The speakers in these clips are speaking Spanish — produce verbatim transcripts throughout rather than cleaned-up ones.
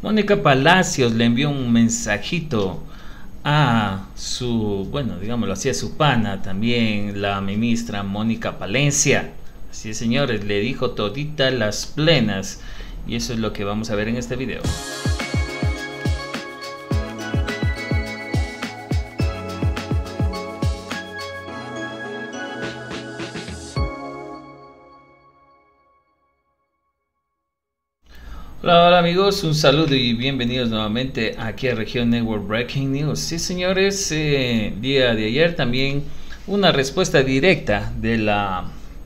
Mónica Palacios le envió un mensajito a su, bueno, digámoslo así, a su pana, también la ministra Mónica Palencia. Así es, señores, le dijo todita las plenas, y eso es lo que vamos a ver en este video. Hola, hola amigos, un saludo y bienvenidos nuevamente aquí a Región Network Breaking News. Sí, señores, eh, día de ayer también una respuesta directa de la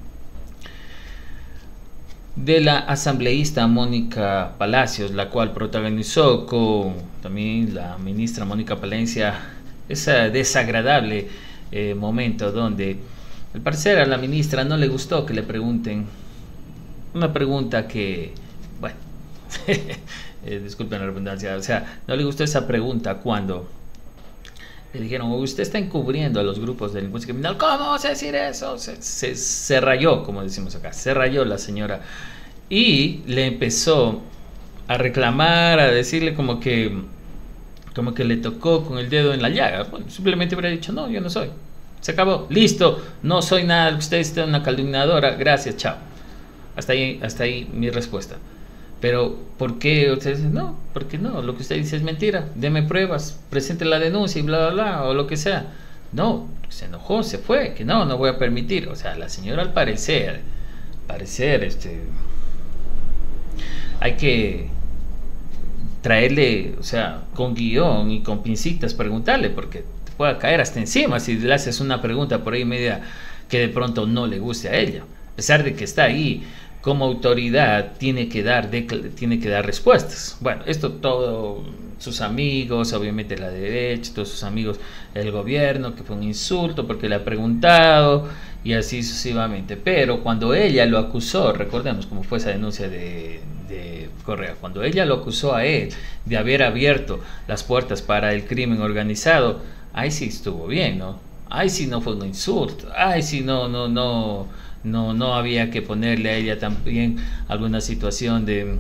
de la asambleísta Mónica Palacios, la cual protagonizó con también la ministra Mónica Palencia ese desagradable eh, momento donde al parecer a la ministra no le gustó que le pregunten una pregunta que, bueno, eh, disculpen la redundancia, o sea, no le gustó esa pregunta cuando le dijeron, usted está encubriendo a los grupos de delincuencia criminal. ¿Cómo vas a decir eso? Se, se, se rayó, como decimos acá, se rayó la señora y le empezó a reclamar, a decirle como que como que le tocó con el dedo en la llaga. Bueno, simplemente hubiera dicho, no, yo no soy, se acabó, listo, no soy nada, usted es una calumniadora, gracias, chao. Hasta ahí, hasta ahí mi respuesta. Pero, ¿por qué ustedes dicen no? Porque no, lo que usted dice es mentira, deme pruebas, presente la denuncia y bla, bla, bla, o lo que sea. No, se enojó, se fue, que no, no voy a permitir. O sea, la señora al parecer, parecer, este, hay que traerle, o sea, con guión y con pincitas preguntarle, porque te puede caer hasta encima si le haces una pregunta por ahí media que de pronto no le guste a ella, a pesar de que está ahí como autoridad, tiene que dar tiene que dar respuestas. Bueno, esto todo sus amigos, obviamente la derecha, todos sus amigos, el gobierno, que fue un insulto porque le ha preguntado y así sucesivamente. Pero cuando ella lo acusó, recordemos cómo fue esa denuncia de, de Correa, cuando ella lo acusó a él de haber abierto las puertas para el crimen organizado, ahí sí estuvo bien, ¿no? Ahí sí no fue un insulto, ahí sí no, no, no No, no había que ponerle a ella también alguna situación de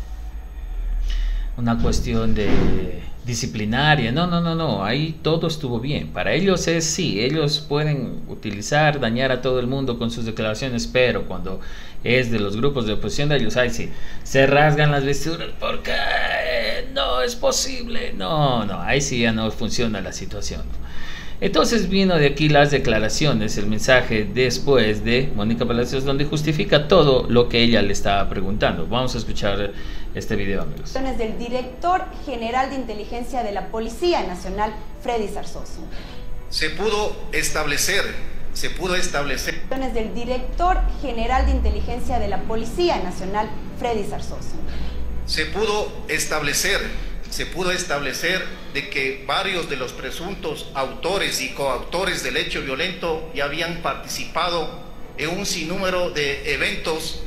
una cuestión de disciplinaria. No, no, no, no. Ahí todo estuvo bien. Para ellos es sí, ellos pueden utilizar, dañar a todo el mundo con sus declaraciones, pero cuando es de los grupos de oposición de ellos, ahí sí, se rasgan las vestiduras porque no es posible. No, no, ahí sí ya no funciona la situación. Entonces vino de aquí las declaraciones, el mensaje después de Mónica Palacios, donde justifica todo lo que ella le estaba preguntando. Vamos a escuchar este video, amigos. Del director general de inteligencia de la Policía Nacional, Freddy Zarzoso. Se pudo establecer, se pudo establecer. Del director general de inteligencia de la Policía Nacional, Freddy Zarzoso. Se pudo establecer. se pudo establecer de que varios de los presuntos autores y coautores del hecho violento ya habían participado en un sinnúmero de eventos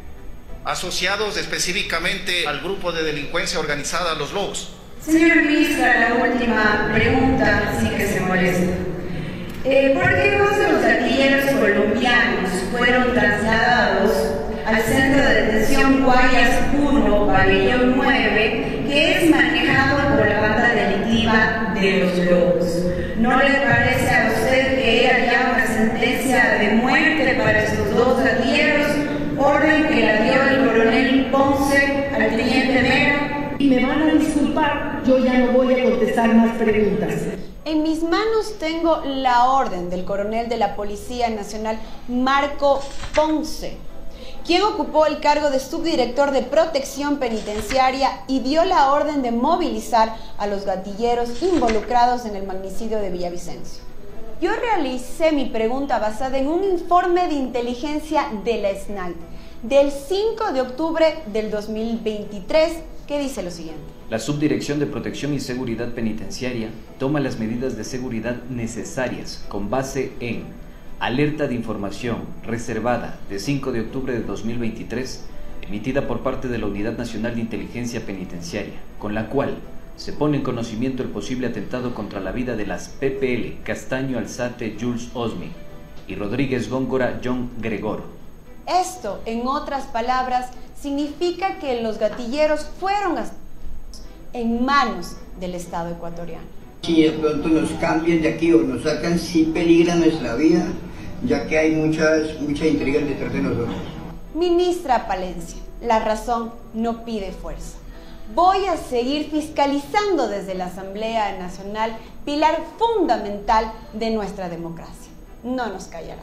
asociados específicamente al grupo de delincuencia organizada Los Lobos. Señor ministro, la última pregunta, sin que se moleste. Eh, ¿Por qué dos de los gatilleros colombianos fueron trasladados al centro de detención Guayas uno, pabellón nueve, que es manejado por la banda delictiva de Los Lobos? ¿No le parece a usted que haya una sentencia de muerte para estos dos gatilleros, orden que la dio el coronel Ponce al teniente Mera? Y me van a disculpar, yo ya no voy a contestar más preguntas. En mis manos tengo la orden del coronel de la Policía Nacional, Marco Ponce, quien ocupó el cargo de subdirector de protección penitenciaria y dio la orden de movilizar a los gatilleros involucrados en el magnicidio de Villavicencio. Yo realicé mi pregunta basada en un informe de inteligencia de la S N A I del cinco de octubre del dos mil veintitrés, que dice lo siguiente. La Subdirección de Protección y Seguridad Penitenciaria toma las medidas de seguridad necesarias con base en alerta de información reservada de cinco de octubre de dos mil veintitrés, emitida por parte de la Unidad Nacional de Inteligencia Penitenciaria, con la cual se pone en conocimiento el posible atentado contra la vida de las P P L Castaño Alzate Jules Osmi y Rodríguez Góngora John Gregor. Esto, en otras palabras, significa que los gatilleros fueron en manos del Estado ecuatoriano. Si de pronto nos cambian de aquí o nos sacan, sí peligra nuestra vida, ya que hay muchas, muchas intrigas detrás de nosotros. Ministra Palencia, la razón no pide fuerza. Voy a seguir fiscalizando desde la Asamblea Nacional, pilar fundamental de nuestra democracia. No nos callará.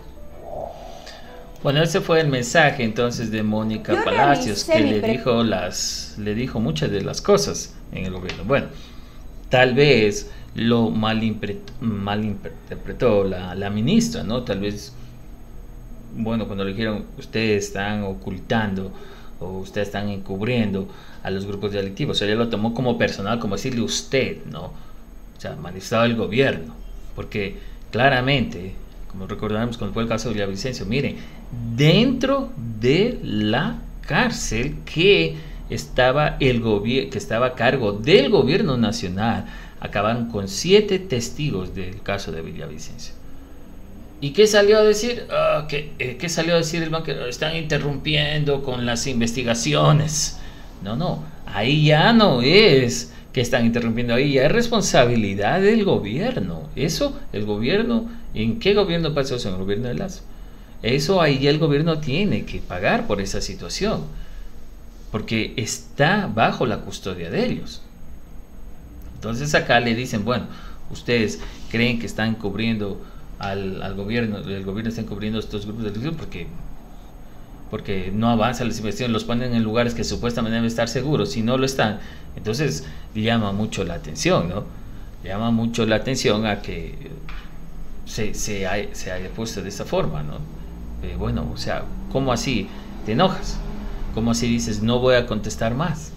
Bueno, ese fue el mensaje entonces de Mónica Yo Palacios, que le pre- dijo las, le dijo muchas de las cosas en el gobierno. Bueno, tal vez lo malinterpretó, malinterpretó la, la ministra, ¿no? Tal vez, bueno, cuando le dijeron, ustedes están ocultando o ustedes están encubriendo a los grupos delictivos, ella lo tomó como personal, como decirle usted, ¿no? O sea, manifestaba el gobierno, porque claramente, como recordamos cuando fue el caso de Villavicencio, miren, dentro de la cárcel que estaba el gobierno, que estaba a cargo del gobierno nacional, acabaron con siete testigos del caso de Villavicencio. ¿Y qué salió a decir? Uh, ¿qué, eh, ¿Qué salió a decir el banquero? Están interrumpiendo con las investigaciones. No, no, ahí ya no es que están interrumpiendo, ahí ya es responsabilidad del gobierno. Eso, el gobierno, ¿en qué gobierno pasó eso? En el gobierno de Lazo. Eso ahí ya el gobierno tiene que pagar por esa situación, porque está bajo la custodia de ellos. Entonces acá le dicen, bueno, ustedes creen que están cubriendo al, al gobierno, el gobierno está encubriendo estos grupos de elección porque, porque no avanzan las investigaciones, los ponen en lugares que supuestamente deben estar seguros, si no lo están, entonces llama mucho la atención, ¿no? Llama mucho la atención a que se, se, hay, se haya puesto de esta forma, ¿no? Eh, bueno, o sea, ¿cómo así te enojas? ¿Cómo así dices no voy a contestar más?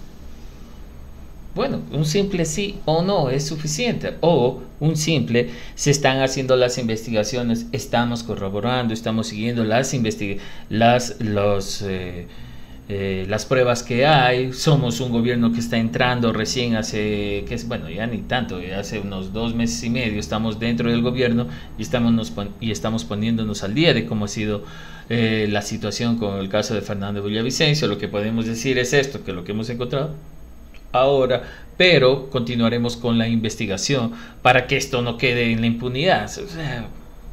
Bueno, un simple sí o no es suficiente, o un simple se están haciendo las investigaciones, estamos corroborando, estamos siguiendo las investiga las los eh, eh, las pruebas que hay, somos un gobierno que está entrando recién hace, que es bueno, ya ni tanto, ya hace unos dos meses y medio estamos dentro del gobierno y estamos nos pon y estamos poniéndonos al día de cómo ha sido eh, la situación con el caso de Fernando Villavicencio. Lo que podemos decir es esto, que lo que hemos encontrado ahora, pero continuaremos con la investigación para que esto no quede en la impunidad. O sea,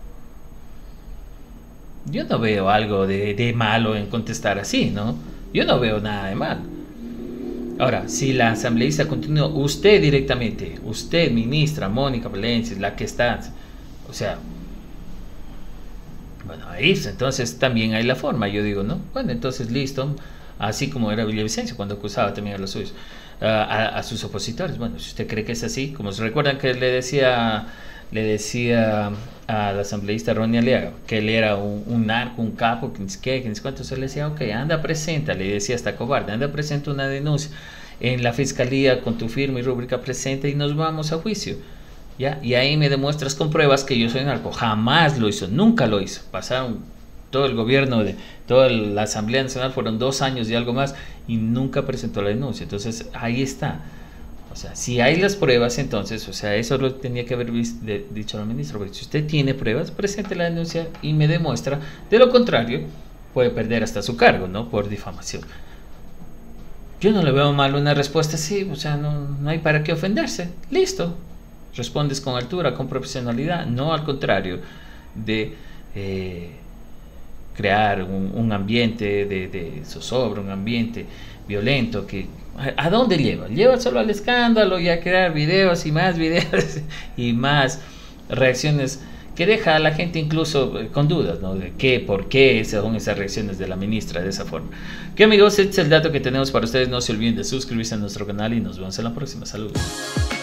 yo no veo algo de, de malo en contestar así, ¿no? Yo no veo nada de mal. Ahora, si la asambleísta continúa, usted directamente, usted, ministra Mónica Palencia, la que está, o sea, bueno, ahí entonces también hay la forma, yo digo, ¿no? Bueno, entonces listo, así como era Villavicencio cuando acusaba también a los suyos. A, a, a sus opositores. Bueno, si usted cree que es así, como se recuerdan que le decía le decía a la asambleísta Ronnie Aliaga que él era un, un narco, un capo, que ni siquiera, que ni cuánto, se le decía, ok, anda presenta, le decía hasta cobarde, anda presenta una denuncia en la fiscalía con tu firma y rúbrica presenta y nos vamos a juicio, ¿ya? Y ahí me demuestras con pruebas que yo soy narco. Jamás lo hizo, nunca lo hizo. Pasaron todo el gobierno de toda la Asamblea Nacional, fueron dos años y algo más y nunca presentó la denuncia. Entonces ahí está, o sea, si hay las pruebas, entonces, o sea, eso lo tenía que haber visto, de, dicho la ministra, porque si usted tiene pruebas, presente la denuncia y me demuestra. De lo contrario, puede perder hasta su cargo, ¿no? Por difamación. Yo no le veo mal una respuesta así, o sea, no, no hay para qué ofenderse, listo, respondes con altura, con profesionalidad, no al contrario de eh, crear un, un ambiente de, de zozobra, un ambiente violento que ¿a, ¿a dónde lleva? Lleva solo al escándalo y a crear videos y más videos y más reacciones que deja a la gente incluso con dudas, ¿no? De qué, por qué son esas reacciones de la ministra de esa forma. Que amigos, este es el dato que tenemos para ustedes. No se olviden de suscribirse a nuestro canal y nos vemos en la próxima. Saludos.